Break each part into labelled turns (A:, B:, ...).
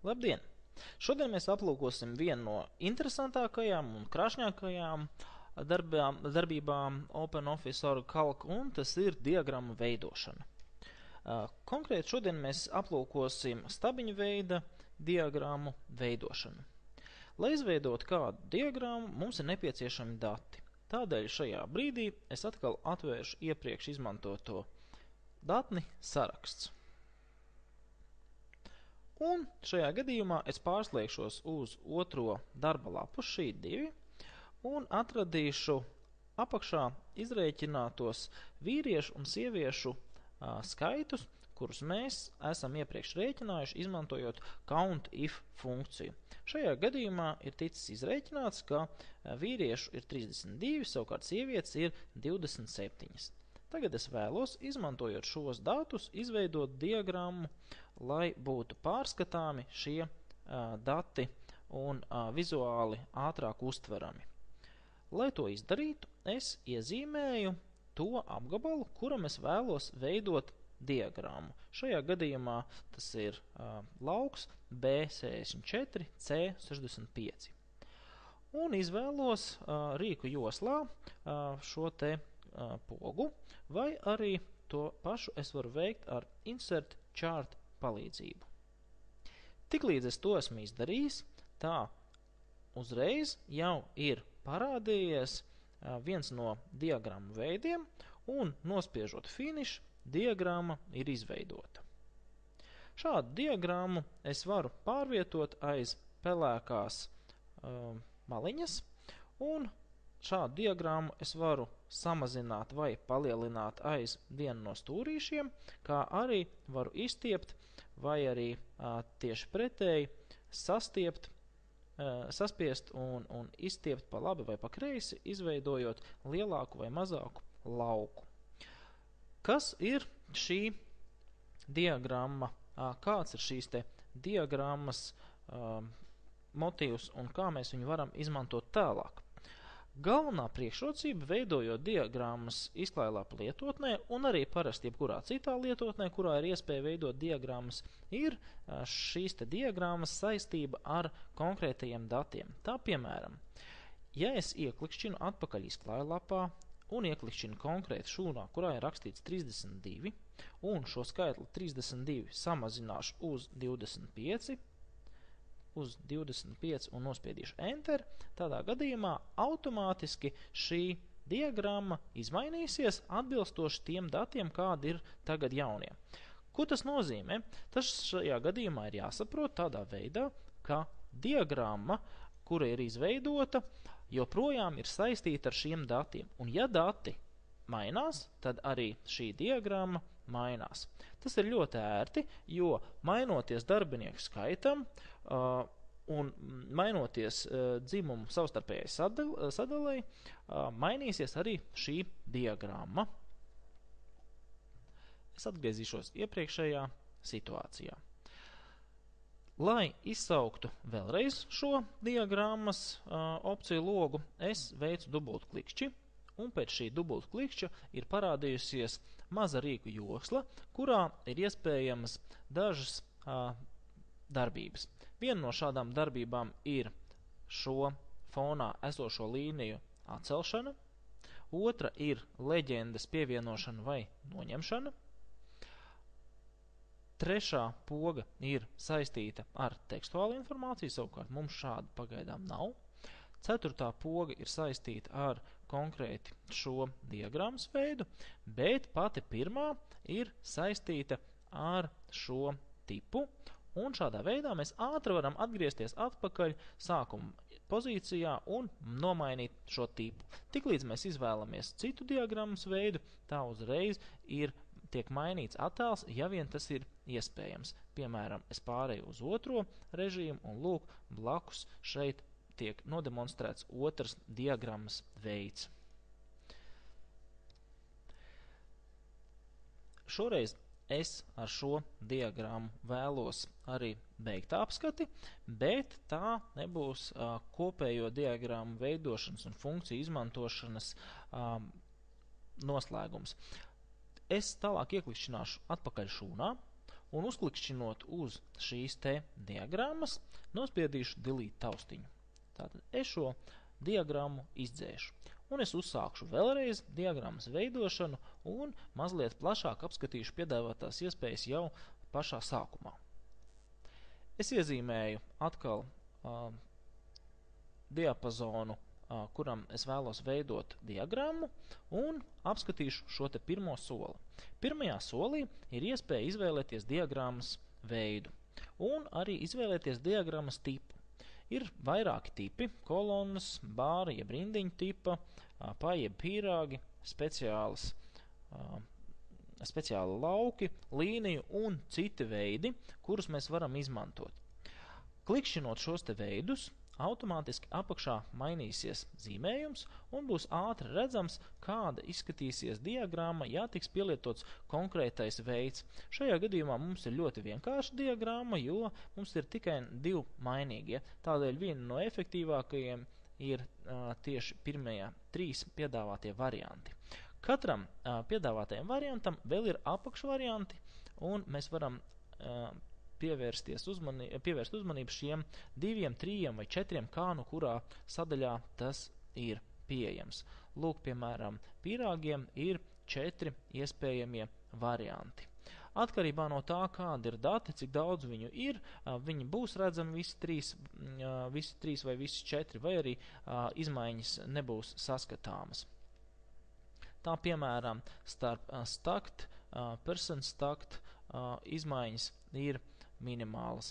A: Labdien! Šodien mēs aplūkosim vienu no interesantākajām un krāšņākajām darbībām OpenOffice.org, un tas ir diagrammu veidošana. Konkrēti šodien mēs aplūkosim stabiņu veida diagrammu veidošanu. Lai izveidotu kādu diagrammu, mums ir nepieciešami dati. Tādēļ šajā brīdī es atkal atvēršu iepriekš izmantoto datni saraksts. Un šajā gadījumā es pārslēgšos uz otro darba lapu, šī 2, un atradīšu apakšā izrēķinātos vīriešu un sieviešu skaitus, kurus mēs esam iepriekš rēķinājuši, izmantojot COUNTIF funkciju. Šajā gadījumā ir ticis izrēķināts, ka vīriešu ir 32, savukārt sievietes ir 27. Tagad es vēlos, izmantojot šos datus, izveidot diagrammu, lai būtu pārskatāmi šie dati un vizuāli ātrāk uztverami. Lai to izdarītu, es iezīmēju to apgabalu, kuram es vēlos veidot diagrammu. Šajā gadījumā tas ir lauks B64, C65. Un izvēlos rīku joslā šo te pogu, vai arī to pašu es varu veikt ar Insert Chart palīdzību. Tiklīdz es to esmu izdarījis, tā uzreiz jau ir parādījies viens no diagrammu veidiem, un nospiežot finish, diagramma ir izveidota. Šādu diagrammu es varu pārvietot aiz pelēkās maliņas, un šādu diagrammu es varu samazināt vai palielināt aiz vienu no stūrīšiem, kā arī varu izstiept vai arī tieši pretēji saspiest un izstiept pa labi vai pa kreisi, izveidojot lielāku vai mazāku lauku. Kas ir šī diagramma? Kāds ir šīs te diagrammas motīvs un kā mēs viņu varam izmantot tālāk? Galvenā priekšrocība, veidojot diagrammas izklailapu lietotnē un arī parasti jebkurā citā lietotnē, kurā ir iespēja veidot diagrammas, ir šīs te diagrammas saistība ar konkrētajiem datiem. Tā piemēram, ja es ieklikšķinu atpakaļ izklailapā un ieklikšķinu konkrēti šūnā, kurā ir rakstīts 32, un šo skaitli 32 samazināšu uz 25, un nospiedīšu Enter, tādā gadījumā automātiski šī diagramma izmainīsies atbilstoši tiem datiem, kādi ir tagad jaunie. Ko tas nozīmē? Tas šajā gadījumā ir jāsaprot tādā veidā, ka diagramma, kura ir izveidota, joprojām ir saistīta ar šiem datiem. Un ja dati mainās, tad arī šī diagramma mainās. Tas ir ļoti ērti, jo mainoties darbinieku skaitam un mainoties dzimumu savstarpējai sadalei, mainīsies arī šī diagramma. Es atgriezīšos iepriekšējā situācijā. Lai izsauktu vēlreiz šo diagrammas opciju logu, es veicu dubultklikšķi, un pēc šī dubultklikšķa ir parādījusies maza rīku josla, kurā ir iespējamas dažas darbības. Viena no šādām darbībām ir šo fonā esošo līniju atcelšana, otra ir leģendas pievienošana vai noņemšana, trešā poga ir saistīta ar tekstuālu informāciju, savukārt mums šāda pagaidām nav. Ceturtā poga ir saistīta ar konkrēti šo diagrammas veidu, bet pati pirmā ir saistīta ar šo tipu, un šādā veidā mēs ātri varam atgriezties atpakaļ sākuma pozīcijā un nomainīt šo tipu. Tiklīdz mēs izvēlamies citu diagrammas veidu, tā uzreiz tiek mainīts attēls, ja vien tas ir iespējams. Piemēram, es pārēju uz otro režīmu un lūk, blakus šeit tiek nodemonstrēts otrs diagrammas veids. Šoreiz es ar šo diagrammu vēlos arī beigt apskati, bet tā nebūs kopējo diagrammu veidošanas un funkciju izmantošanas noslēgums. Es tālāk ieklikšķināšu atpakaļ šūnā un uzklikšķinot uz šīs te diagrammas, nospiedīšu delete taustiņu. Tātad es šo diagrammu izdzēšu. Un es uzsākšu vēlreiz diagrammas veidošanu un mazliet plašāk apskatīšu piedāvātās iespējas jau pašā sākumā. Es iezīmēju atkal diapazonu, kuram es vēlos veidot diagrammu, un apskatīšu šo te pirmo soli. Pirmajā solī ir iespēja izvēlēties diagrammas veidu un arī izvēlēties diagrammas tipu. Ir vairāki tipi – kolonnas, bāri, jeb rindiņu tipa, paji, jeb pīrāgi, speciāli lauki, līniju un citi veidi, kurus mēs varam izmantot. Klikšķinot šos te veidus, automātiski apakšā mainīsies zīmējums un būs ātri redzams, kāda izskatīsies diagramma, ja tiks pielietots konkrētais veids. Šajā gadījumā mums ir ļoti vienkārša diagramma, jo mums ir tikai 2 mainīgie. Tādēļ viena no efektīvākajiem ir tieši pirmajā 3 piedāvātie varianti. Katram piedāvātajam variantam vēl ir apakšvarianti, un mēs varam pievērst uzmanību šiem 2, 3 vai 4, kā nu kurā sadaļā tas ir pieejams. Lūk, piemēram, pīrāgiem ir 4 iespējamie varianti. Atkarībā no tā, kādi ir dati, cik daudz viņu ir, viņi būs redzami visi 3 vai visi 4, vai arī izmaiņas nebūs saskatāmas. Tā, piemēram, starp stacked, percent stacked izmaiņas ir minimālas.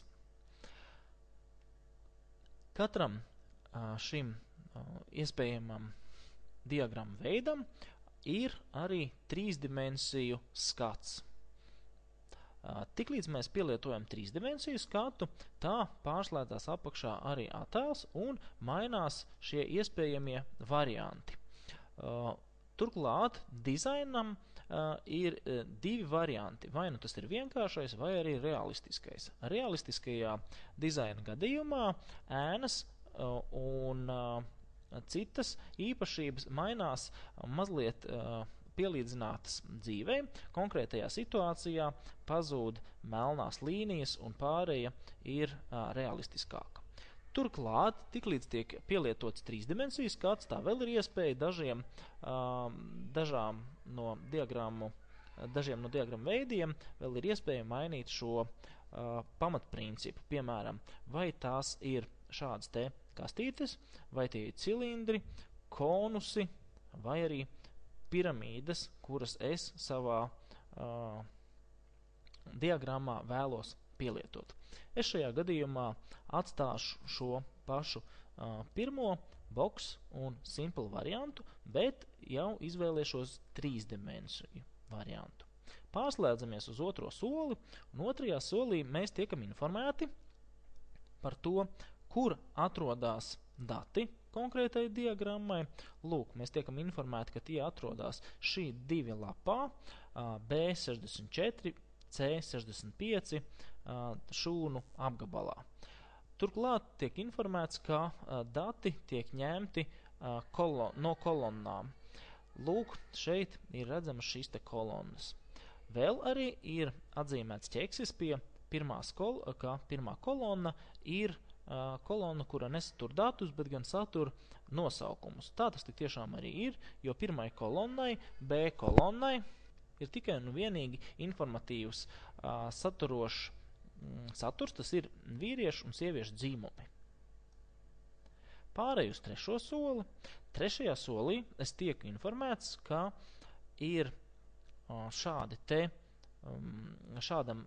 A: Katram šim iespējamam diagrammu veidam ir arī 3 dimensiju skats. Tiklīdz mēs pielietojam 3 dimensiju skatu, tā pārslēdzās apakšā arī attēls un mainās šie iespējamie varianti. Turklāt dizainam ir 2 varianti, vai nu tas ir vienkāršais, vai arī realistiskais. Realistiskajā dizaina gadījumā ēnas un citas īpašības mainās mazliet pielīdzinātas dzīvei. Konkrētajā situācijā pazūd melnās līnijas un pārēja ir realistiskāka. Turklāt, tiklīdz tiek pielietots 3 dimensiju skats, tā vēl ir iespēja dažiem no diagrammu veidiem vēl ir iespēja mainīt šo pamatprincipu. Piemēram, vai tās ir šādas te kastītes, vai tie ir cilindri, konusi, vai arī piramīdas, kuras es savā diagrammā vēlos pielietot. Es šajā gadījumā atstāšu šo pašu pirmo box un simple variantu, bet jau izvēlēšos 3 dimensiju variantu. Pārslēdzamies uz otro soli, un otrajā solī mēs tiekam informēti par to, kur atrodas dati konkrētai diagrammai. Lūk, mēs tiekam informēti, ka tie atrodas šī 2 lapā, B64, C65 šūnu apgabalā. Turklāt tiek informēts, ka dati tiek ņemti no kolonnām. Lūk, šeit ir redzamas šīs te kolonnas. Vēl arī ir atzīmēts ķeksis pie ka pirmā kolonna ir kolonna, kura nesatur datus, bet gan satur nosaukumus. Tā tas tik tiešām arī ir, jo pirmai kolonnai, B kolonnai, ir tikai un vienīgi informatīvs saturošs saturs, tas ir vīriešu un sieviešu dzīmumi. Pārēju uz trešo soli. Trešajā solī es tieku informēts, ka ir šādam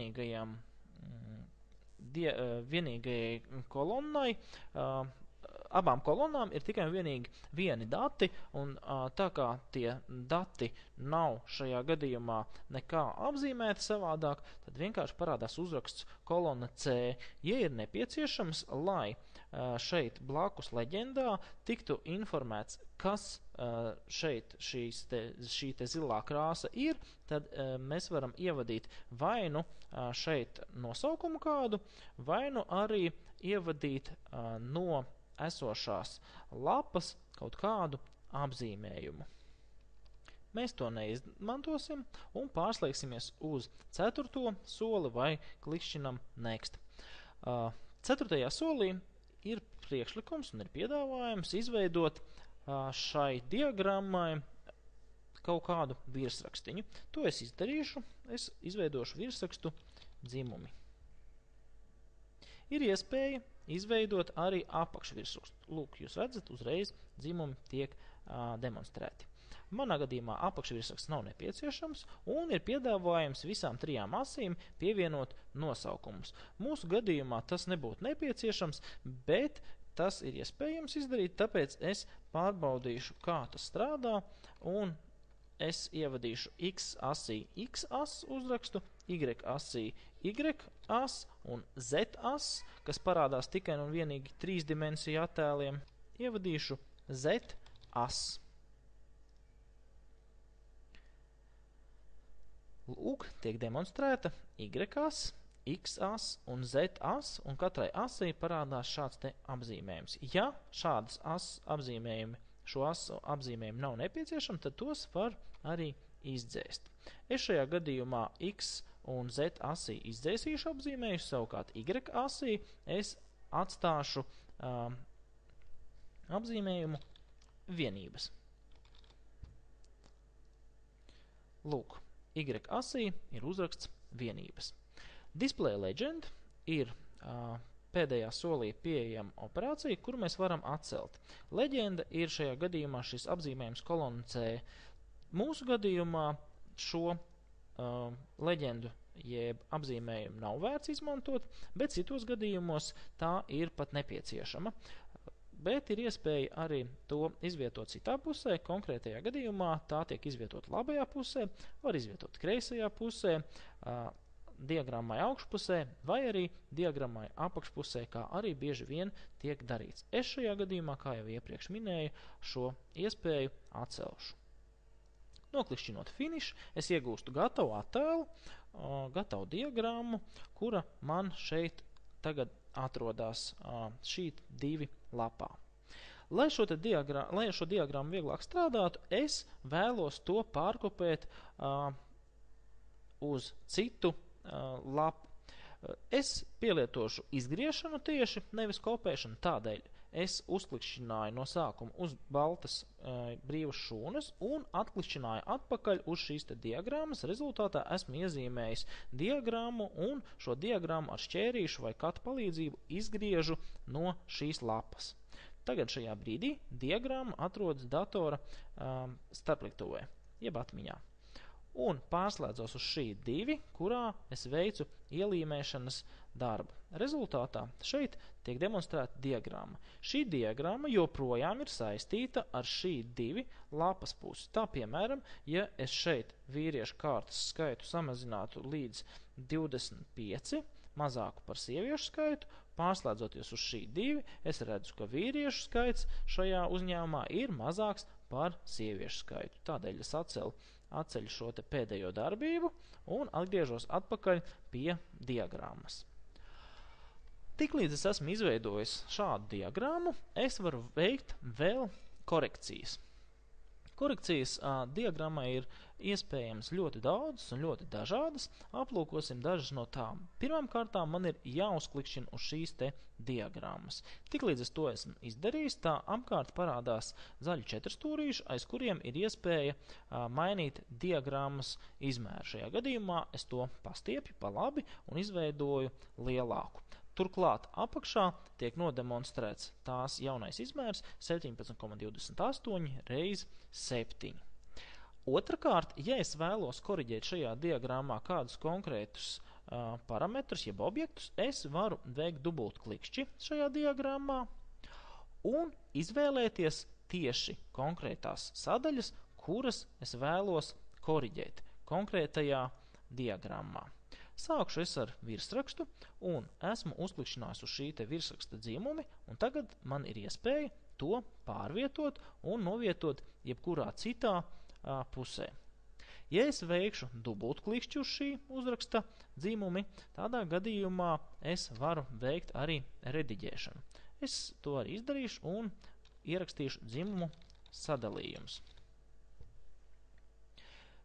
A: vienīgajai kolonnai, abām kolonnām ir tikai un vienīgi vieni dati, un tā kā tie dati nav šajā gadījumā nekā apzīmēti savādāk, tad vienkārši parādās uzraksts kolonna C. Ja ir nepieciešams, lai šeit blakus leģendā tiktu informēts, kas šeit šī te zilā krāsa ir, tad mēs varam ievadīt vai nu šeit nosaukumu kādu, vai nu arī ievadīt no esošās lapas kaut kādu apzīmējumu. mēs to neizmantosim un pārslēgsimies uz 4. soli vai klikšķinam Next. 4. solī ir priekšlikums un ir piedāvājums izveidot šai diagrammai kaut kādu virsrakstiņu. To es izdarīšu, es izveidošu virsrakstu dzimumi. Ir iespēja izveidot arī apakšvirsrakstu. Lūk, jūs redzat, uzreiz dzimumi tiek demonstrēti. Manā gadījumā apakšvirsraksts nav nepieciešams un ir piedāvājums visām 3 asīm pievienot nosaukumus. Mūsu gadījumā tas nebūtu nepieciešams, bet tas ir iespējams izdarīt, tāpēc es pārbaudīšu, kā tas strādā, un es ievadīšu X asī X as uzrakstu, Y asī Y as un Z as, kas parādās tikai un vienīgi 3 dimensiju attēliem, ievadīšu Z as. Lūk, tiek demonstrēta Y as, X as un Z as, un katrai asī parādās šāds te apzīmējums. Ja šādas apzīmējumi, šo asu apzīmējumi nav nepieciešami, tad tos var arī izdzēst. Es šajā gadījumā X un Z asī izdzēsīšu apzīmējuši, savukārt Y asī es atstāšu apzīmējumu vienības. Lūk, Y asī ir uzraksts vienības. Display Legend ir pēdējā solī pieejama operācija, kuru mēs varam atcelt. Leģenda ir šajā gadījumā šis apzīmējums kolonna C. Mūsu gadījumā šo leģendu jeb apzīmējumu nav vērts izmantot, bet citos gadījumos tā ir pat nepieciešama. Bet ir iespēja arī to izvietot citā pusē. Konkrētajā gadījumā tā tiek izvietot labajā pusē, var izvietot kreisajā pusē, diagrammai augšpusē vai arī diagrammai apakšpusē, kā arī bieži vien tiek darīts. Es šajā gadījumā, kā jau iepriekš minēju, šo iespēju atcelšu. Noklikšķinot Finish, es iegūstu gatavu attēlu, gatavu diagrammu, kura man šeit tagad atrodas Sheet 2 lapā. Lai šo diagrammu vieglāk strādātu, es vēlos to pārkopēt uz citu lapu. Es pielietošu izgriešanu tieši, nevis kopēšanu, tādēļ es uzklikšķināju no sākuma uz baltas brīvas šūnas un atklikšķināju atpakaļ uz šīs te diagrammas. Rezultātā esmu iezīmējis diagrammu un šo diagrammu ar šķērīšu vai katu palīdzību izgriežu no šīs lapas. Tagad šajā brīdī diagramma atrodas datora starpliktuvē, jeb atmiņā. Un pārslēdzos uz Sheet 2, kurā es veicu ielīmēšanas darbu. Rezultātā šeit tiek demonstrēta diagramma. Šī diagramma joprojām ir saistīta ar Sheet 2 lapas pusi. Tā, piemēram, ja es šeit vīriešu kārtas skaitu samazinātu līdz 25, mazāku par sieviešu skaitu, pārslēdzoties uz Sheet 2, es redzu, ka vīriešu skaits šajā uzņēmumā ir mazāks par sieviešu skaitu. Tādēļ es atceļu šo te pēdējo darbību un atgriežos atpakaļ pie diagrammas. Tiklīdz es esmu izveidojis šādu diagrammu, es varu veikt vēl korekcijas. Korekcijas diagrammai ir iespējams ļoti daudz un ļoti dažādas. Aplūkosim dažas no tām. Pirmām kārtām man ir jāuzklikšķina uz šīs te diagrammas. Tiklīdz es to esmu izdarījis, tā apkārt parādās zaļi 4 stūrīši, aiz kuriem ir iespēja mainīt diagrammas izmēru. Šajā gadījumā es to pastiepju pa labi un izveidoju lielāku. Turklāt apakšā tiek nodemonstrēts tās jaunais izmērs 17,28 reiz 7. Otrakārt, ja es vēlos koriģēt šajā diagrammā kādus konkrētus parametrus, jeb objektus, es varu veikt dubultklikšķi šajā diagrammā un izvēlēties tieši konkrētās sadaļas, kuras es vēlos koriģēt konkrētajā diagrammā. Sākšu es ar virsrakstu un esmu uzklikšķinājis uz šī te virsraksta dzimumi, un tagad man ir iespēja to pārvietot un novietot jebkurā citā pusē. Ja es veikšu dubultklikšķi uz šī uzraksta dzimumi, tādā gadījumā es varu veikt arī rediģēšanu. Es to arī izdarīšu un ierakstīšu dzimumu sadalījumus.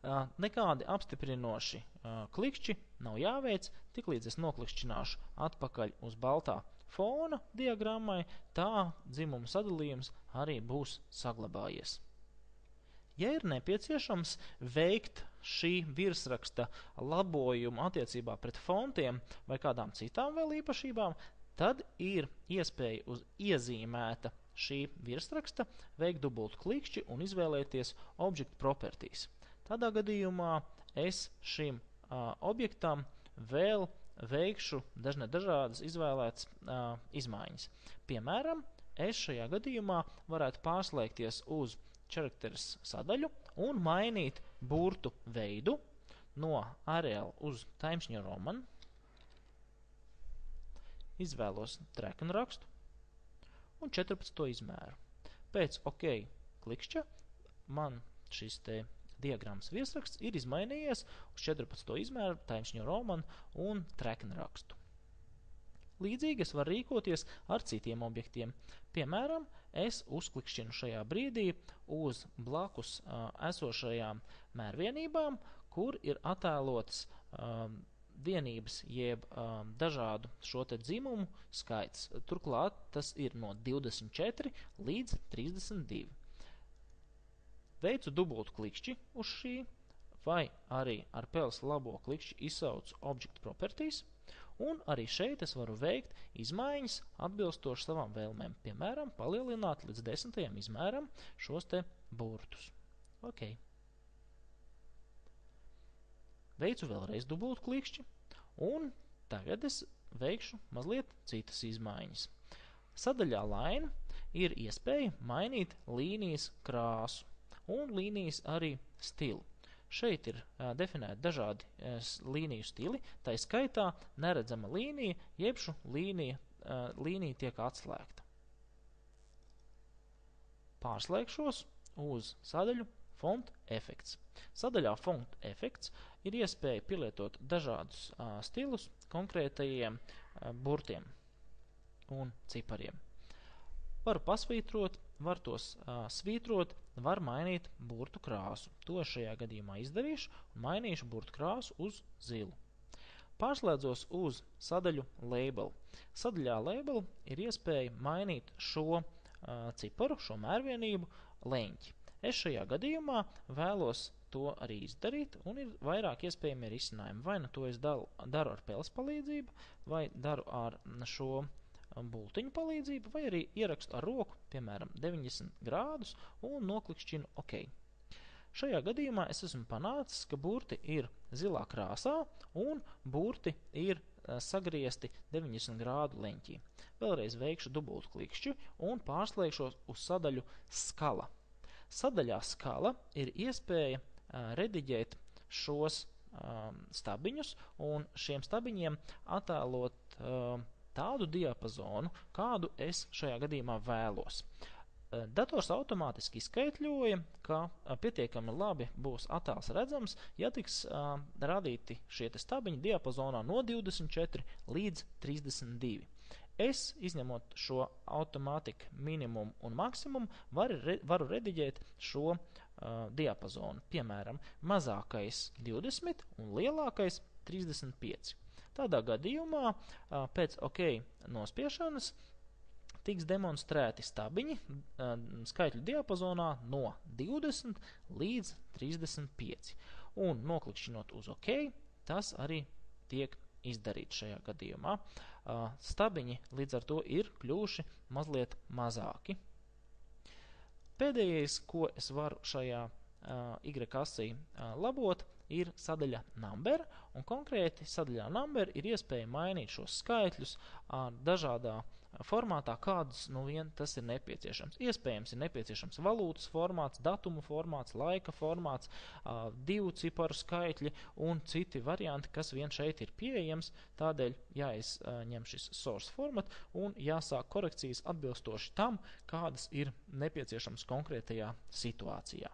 A: Nekādi apstiprinoši klikšķi nav jāveic, tiklīdz es noklikšķināšu atpakaļ uz baltā fona diagrammai, tā dzimuma sadalījums arī būs saglabājies. Ja ir nepieciešams veikt šī virsraksta labojumu attiecībā pret fontiem vai kādām citām vēl īpašībām, tad ir iespēja uz iezīmēta šī virsraksta veikt dubultu klikšķi un izvēlēties Object Properties. Tādā gadījumā es šim objektam vēl veikšu dažādas izvēlētas izmaiņas. Piemēram, es šajā gadījumā varētu pārslēgties uz characters sadaļu un mainīt burtu veidu no Arial uz Times New Roman. Izvēlos treknu rakstu un 14. izmēru. Pēc OK klikšķa man šis te diagrammas virsraksts ir izmainījies uz 14. izmēru, Times New Roman un treknu rakstu. Līdzīgi es varu rīkoties ar citiem objektiem. Piemēram, es uzklikšķinu šajā brīdī uz blakus esošajām mērvienībām, kur ir attēlots vienības jeb dažādu šo te dzimumu skaits. Turklāt tas ir no 24 līdz 32. Veicu dubultu klikšķi uz šī, vai arī ar peles labo klikšķi izsaucu Object Properties, un arī šeit es varu veikt izmaiņas atbilstoši savām vēlmēm. Piemēram, palielināt līdz 10. izmēram šos te burtus. Ok. Veicu vēlreiz dubultu klikšķi, un tagad es veikšu mazliet citas izmaiņas. Sadaļā Line ir iespēja mainīt līnijas krāsu un līnijas arī stilu. Šeit ir definēti dažādi līniju stili, tā skaitā neredzama līnija, jeb šo līnija tiek atslēgta. Pārslēgšos uz sadaļu Font Effects. Sadaļā Font Effects ir iespēja pielietot dažādus stilus konkrētajiem burtiem un cipariem. Varu pasvītrot, var tos svītrot, var mainīt burtu krāsu. To šajā gadījumā izdarīšu un mainīšu burtu krāsu uz zilu. Pārslēdzos uz sadaļu Label. Sadaļā Label ir iespēja mainīt šo ciparu, šo mērvienību leņķi. Es šajā gadījumā vēlos to arī izdarīt, un ir vairāk iespējami risinājumi. Vai nu to es daru ar peles palīdzību, vai daru ar šo bultiņu palīdzību, vai arī ierakstu ar roku, piemēram, 90 grādus un noklikšķinu OK. Šajā gadījumā es esmu panācis, ka burti ir zilā krāsā un burti ir sagriezti 90 grādu leņķī. Vēlreiz veikšu dubultu klikšķi un pārslēgšos uz sadaļu Skala. Sadaļā Skala ir iespēja rediģēt šos stabiņus un šiem stabiņiem attēlot tādu diapazonu, kādu es šajā gadījumā vēlos. Dators automātiski izskaitļoja, ka pietiekami labi būs attēls redzams, ja tiks radīti šie stabiņi diapazonā no 24 līdz 32. Es, izņemot šo automātiku minimumu un maksimumu, varu rediģēt šo diapazonu. Piemēram, mazākais 20 un lielākais 35. Tādā gadījumā pēc OK nospiešanas tiks demonstrēti stabiņi skaitļu diapazonā no 20 līdz 35. Un noklikšķinot uz OK, tas arī tiek izdarīts šajā gadījumā. Stabiņi līdz ar to ir kļuvuši mazliet mazāki. Pēdējais, ko es varu šajā Y-asī labot, ir sadaļa Number, un konkrēti sadaļā Number ir iespēja mainīt šos skaitļus dažādā formātā, kādus nu vien tas ir nepieciešams. Iespējams ir nepieciešams valūtas formāts, datumu formāts, laika formāts, divu ciparu skaitļi un citi varianti, kas vien šeit ir pieejams. Tādēļ jāizņem šis source format un jāsāk korekcijas atbilstoši tam, kādas ir nepieciešams konkrētajā situācijā.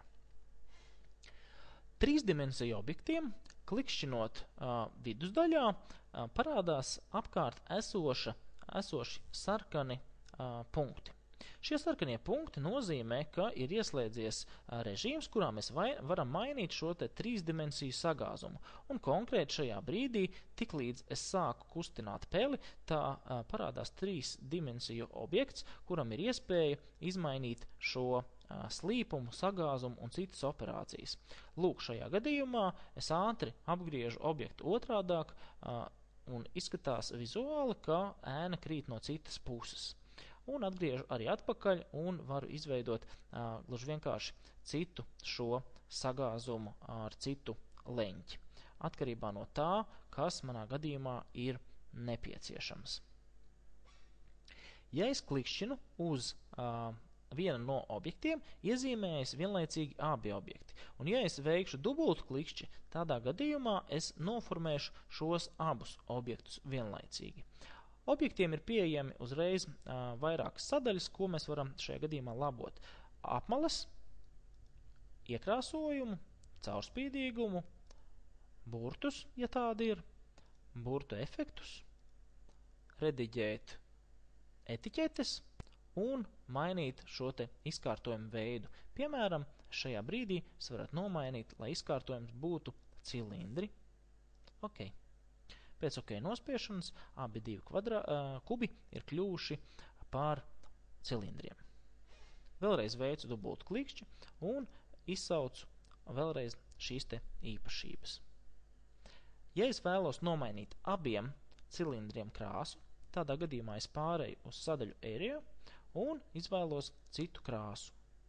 A: Trīsdimensiju objektiem, klikšķinot vidusdaļā, parādās apkārt esoši sarkani punkti. Šie sarkanie punkti nozīmē, ka ir ieslēdzies režīms, kurā mēs varam mainīt šo te trīsdimensiju sagāzumu. Un konkrēti šajā brīdī, tiklīdz es sāku kustināt peli, tā parādās trīsdimensiju objekts, kuram ir iespēja izmainīt šo slīpumu, sagāzumu un citas operācijas. Lūk, šajā gadījumā es ātri apgriežu objektu otrādāk un izskatās vizuāli, ka ēna krīt no citas puses. Un atgriežu arī atpakaļ un varu izveidot gluži vienkārši citu šo sagāzumu ar citu leņķi. Atkarībā no tā, kas manā gadījumā ir nepieciešams. Ja es klikšķinu uz vienu no objektiem, iezīmējas vienlaicīgi abi objekti. Un ja es veikšu dubultu klikšķi, tādā gadījumā es noformēšu šos abus objektus vienlaicīgi. Objektiem ir pieejami uzreiz vairākas sadaļas, ko mēs varam šajā gadījumā labot. Apmales, iekrāsojumu, caurspīdīgumu, burtus, ja tādi ir, burtu efektus, rediģēt etiķetes un mainīt šo te izkārtojumu veidu. Piemēram, šajā brīdī es varētu nomainīt, lai izkārtojums būtu cilindri. Ok. Pēc OK nospiešanas abi divi kubi ir kļuvuši par cilindriem. Vēlreiz veicu dubultu klikšķi un izsaucu vēlreiz šīs te īpašības. Ja es vēlos nomainīt abiem cilindriem krāsu, tādā gadījumā es pāreju uz sadaļu Area un izvēlos citu krāsu.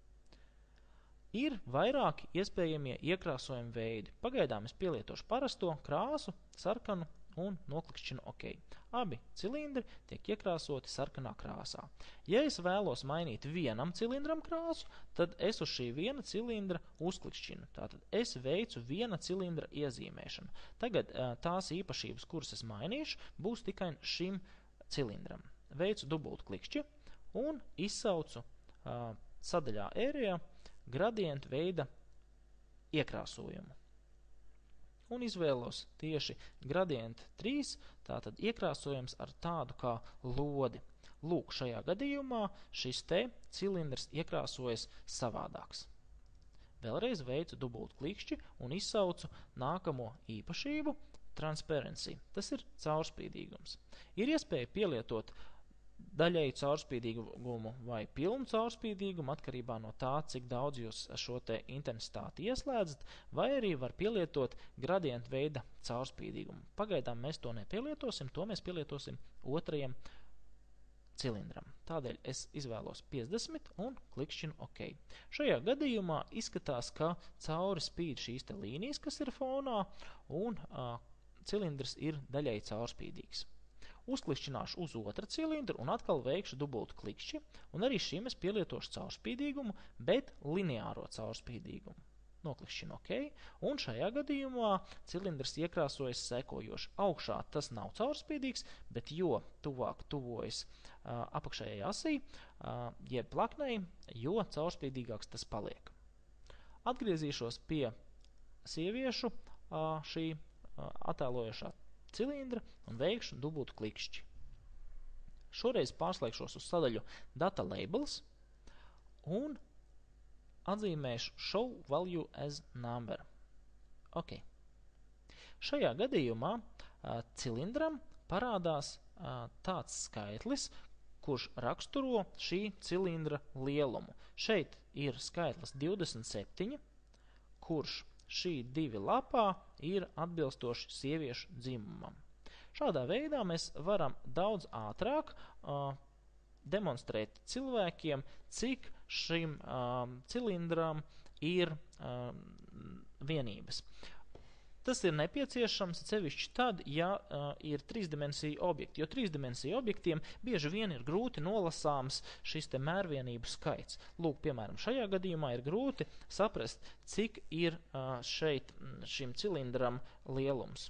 A: Ir vairāki iespējamie iekrāsojumi veidi. Pagaidām es pielietošu parasto krāsu, sarkanu un noklikšķinu OK. Abi cilindri tiek iekrāsoti sarkanā krāsā. Ja es vēlos mainīt vienam cilindram krāsu, tad es uz šī viena cilindra uzklikšķinu. Tātad es veicu viena cilindra iezīmēšanu. Tagad tās īpašības, kuras es mainīšu, būs tikai šim cilindram. Veicu dubultu klikšķi un izsaucu sadaļā Area gradientu veida iekrāsojumu. Un izvēlos tieši gradientu 3, tātad iekrāsojums ar tādu kā lodi. Lūk, šajā gadījumā šis te cilindrs iekrāsojas savādāks. Vēlreiz veicu dubultu klikšķi un izsaucu nākamo īpašību transparency. Tas ir caurspīdīgums. Ir iespēja pielietot daļēju caurspīdīgumu vai pilnu caurspīdīgumu atkarībā no tā, cik daudz jūs šo te intensitāti ieslēdzat, vai arī var pielietot gradientu veida caurspīdīgumu. Pagaidām mēs to nepielietosim, to mēs pielietosim otrajam cilindram. Tādēļ es izvēlos 50 un klikšķinu OK. Šajā gadījumā izskatās, ka cauri spīd šīs te līnijas, kas ir fonā, un cilindrs ir daļēji caurspīdīgs. Uzklikšķināšu uz otra cilindru un atkal veikšu dubultu klikšķi, un arī šim es pielietošu caurspīdīgumu, bet lineāro caurspīdīgumu. Noklikšķinu OK, un šajā gadījumā cilindrs iekrāsojas sekojoši. Augšā tas nav caurspīdīgs, bet jo tuvāk tuvojas apakšējai asī, jeb plaknei, jo caurspīdīgāks tas paliek. Atgriezīšos pie sieviešu šī attēlojošā cilindra un veikšu dubultu klikšķi. Šoreiz pārslēgšos uz sadaļu Data Labels un atzīmēšu Show Value as Number. Ok. Šajā gadījumā cilindram parādās tāds skaitlis, kurš raksturo šī cilindra lielumu. Šeit ir skaitlis 27, kurš šī divi lapā ir atbilstoši sieviešu dzimumam. Šādā veidā mēs varam daudz ātrāk demonstrēt cilvēkiem, cik šim cilindram ir vienības. Tas ir nepieciešams sevišķi tad, ja ir trīsdimensiju objekti, jo trīsdimensiju objektiem bieži vien ir grūti nolasāms šis te mērvienību skaits. Lūk, piemēram, šajā gadījumā ir grūti saprast, cik ir šeit šim cilindram lielums.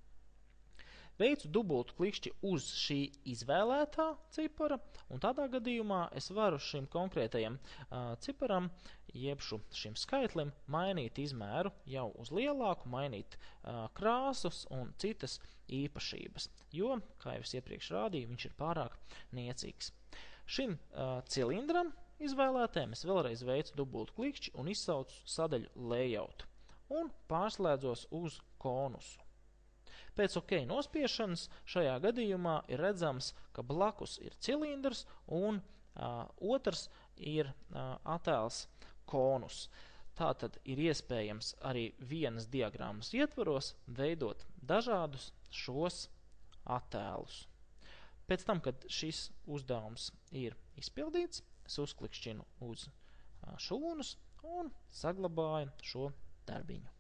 A: Veicu dubultu klikšķi uz šī izvēlētā cipara, un tādā gadījumā es varu šim konkrētajam ciparam, jeb šim skaitlim, mainīt izmēru jau uz lielāku, mainīt krāsas un citas īpašības, jo, kā jau es iepriekš rādīju, viņš ir pārāk niecīgs. Šim cilindram izvēlētēm es vēlreiz veicu dubultu klikšķi un izsaucu sadaļu layout un pārslēdzos uz konusu. Pēc OK nospiešanas šajā gadījumā ir redzams, ka blakus ir cilindrs un otrs ir attēls konus. Tātad ir iespējams arī vienas diagrammas ietvaros veidot dažādus šos attēlus. Pēc tam, kad šis uzdevums ir izpildīts, es uzklikšķinu uz šūnus un saglabāju šo darbiņu.